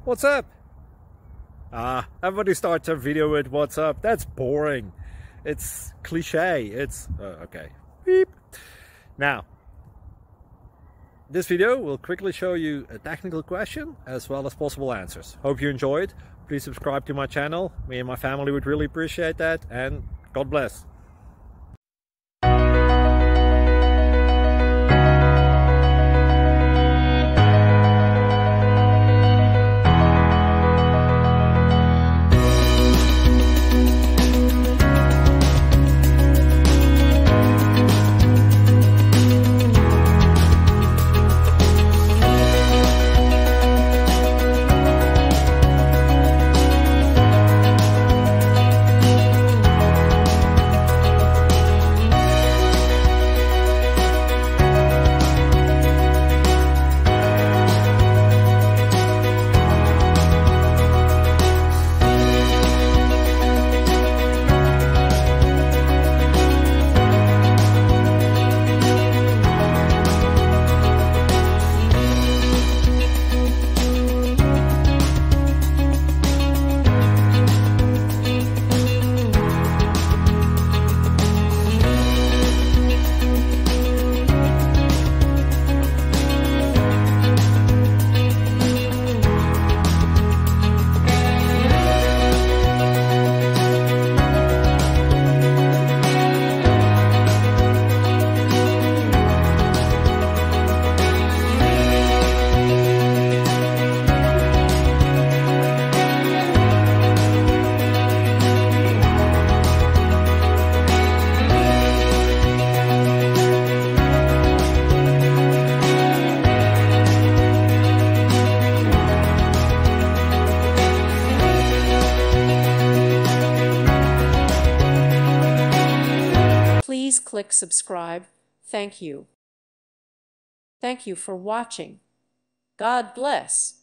What's up? Everybody starts a video with what's up. That's boring. It's cliche. It's okay. Beep. Now, this video will quickly show you a technical question as well as possible answers. Hope you enjoyed. Please subscribe to my channel. Me and my family would really appreciate that, and God bless. Please click subscribe. Thank you. Thank you for watching. God bless.